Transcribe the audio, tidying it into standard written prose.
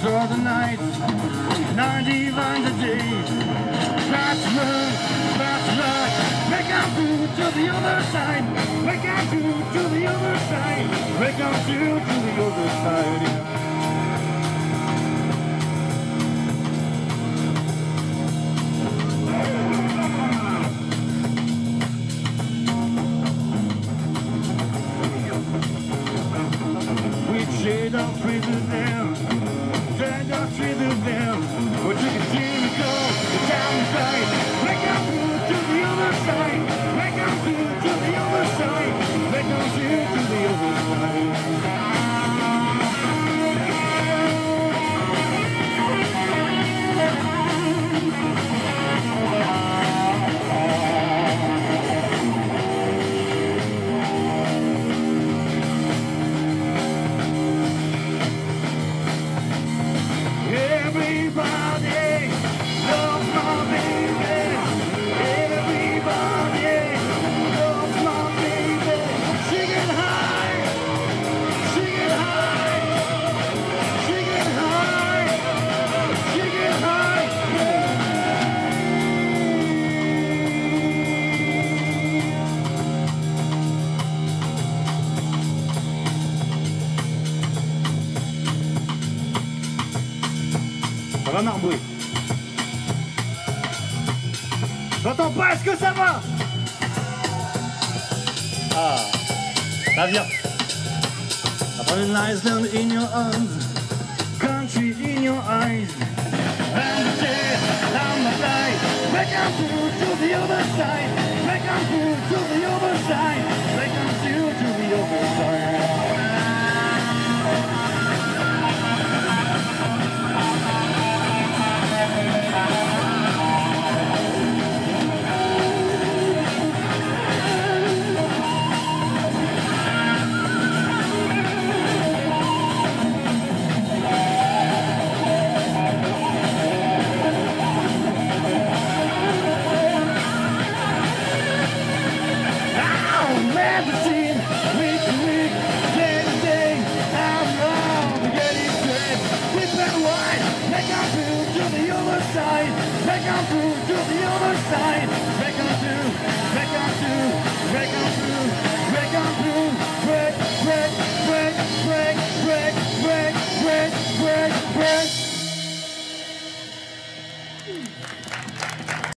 saw the night, 90 lines a day. Try to run, break on through to the other side. Break on through to the other side. Break on through to the other side. Shade off with them, drag off with them. We took a Jericho, the town side. Break on through to the other side. Break on through to the other side. Break on through to the other side. Ça va, Marbré? J'entends pas, est-ce que ça va? Ah, ça vient. Upon lies down in your arms, country in your eyes, and the day down the light. Break on through to the other side. Break on through to the other side. Break on through to the other side, break on through to the other side, break on through, break on through, break on through, break on through, break, break, break, break, break, break, break, break, break.